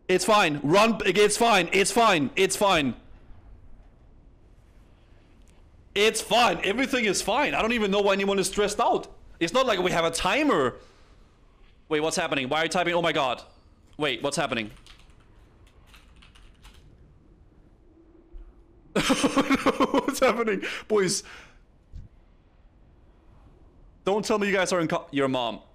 It's fine. Run. It's fine. It's fine. It's fine. It's fine. Everything is fine. I don't even know why anyone is stressed out. It's not like we have a timer. Wait, what's happening? Why are you typing? Oh my god. Wait, what's happening? What's happening? Boys. Don't tell me you guys are in your mom.